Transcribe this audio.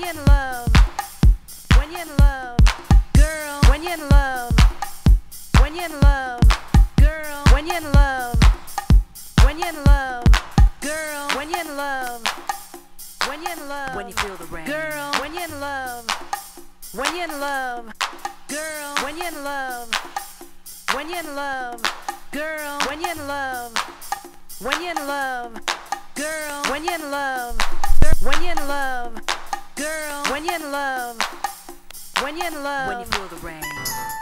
you're in love, when you're in love, girl, when you're in love, when you're in love, girl, when you're in love, when you're in love, girl, when you're in love, when you're in love, when you feel the rain, girl, when you're in love, when you're in love, girl, when you're in love, when you're in love, girl, when you're in love, when you're in love, girl, when you're in love, when you're in love, girl, when you're in love, when you're in love, when you feel the rain.